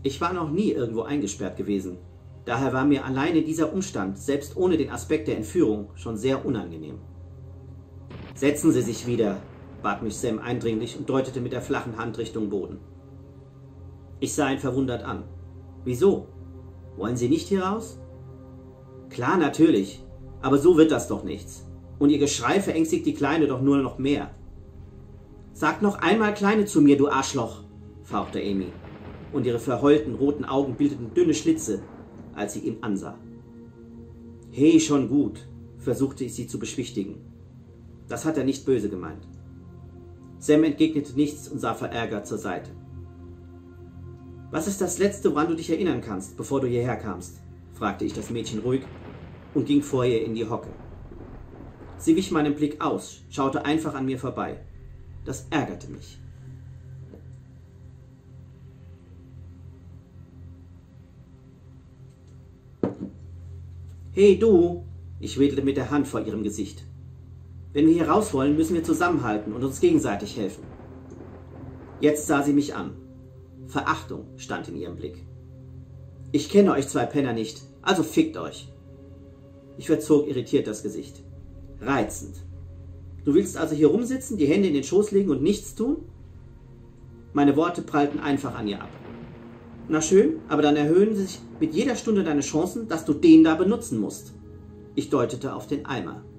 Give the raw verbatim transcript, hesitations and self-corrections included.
Ich war noch nie irgendwo eingesperrt gewesen. Daher war mir alleine dieser Umstand, selbst ohne den Aspekt der Entführung, schon sehr unangenehm. »Setzen Sie sich wieder«, bat mich Sam eindringlich und deutete mit der flachen Hand Richtung Boden. Ich sah ihn verwundert an. »Wieso? Wollen Sie nicht hier raus?« »Klar, natürlich. Aber so wird das doch nichts. Und Ihr Geschrei verängstigt die Kleine doch nur noch mehr.« »Sag noch einmal Kleine zu mir, du Arschloch«, fauchte Amy. Und ihre verheulten roten Augen bildeten dünne Schlitze, als sie ihn ansah. »Hey, schon gut«, versuchte ich sie zu beschwichtigen. Das hat er nicht böse gemeint. Sam entgegnete nichts und sah verärgert zur Seite. »Was ist das Letzte, woran du dich erinnern kannst, bevor du hierher kamst?« fragte ich das Mädchen ruhig und ging vor ihr in die Hocke. Sie wich meinem Blick aus, schaute einfach an mir vorbei. Das ärgerte mich. »Hey, du!« Ich wedelte mit der Hand vor ihrem Gesicht. »Wenn wir hier raus wollen, müssen wir zusammenhalten und uns gegenseitig helfen.« Jetzt sah sie mich an. Verachtung stand in ihrem Blick. »Ich kenne euch zwei Penner nicht, also fickt euch!« Ich verzog irritiert das Gesicht. »Reizend. Du willst also hier rumsitzen, die Hände in den Schoß legen und nichts tun?« Meine Worte prallten einfach an ihr ab. »Na schön, aber dann erhöhen sich mit jeder Stunde deine Chancen, dass du den da benutzen musst.« Ich deutete auf den Eimer.